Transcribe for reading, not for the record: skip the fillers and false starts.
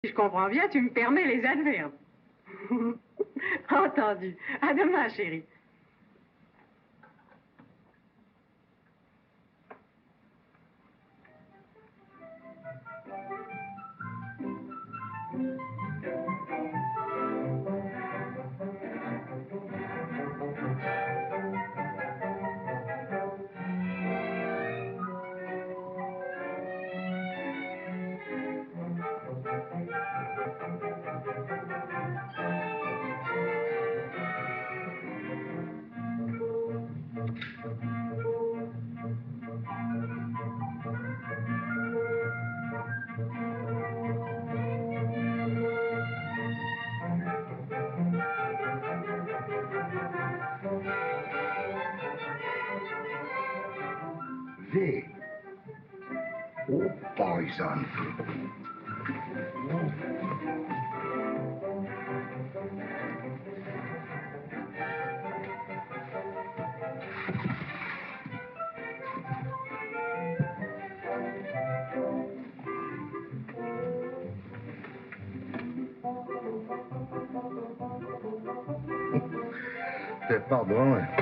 Si je comprends bien, tu me permets les adverbes. Entendu. À demain, chérie. V. Oh, par exemple. Pardon.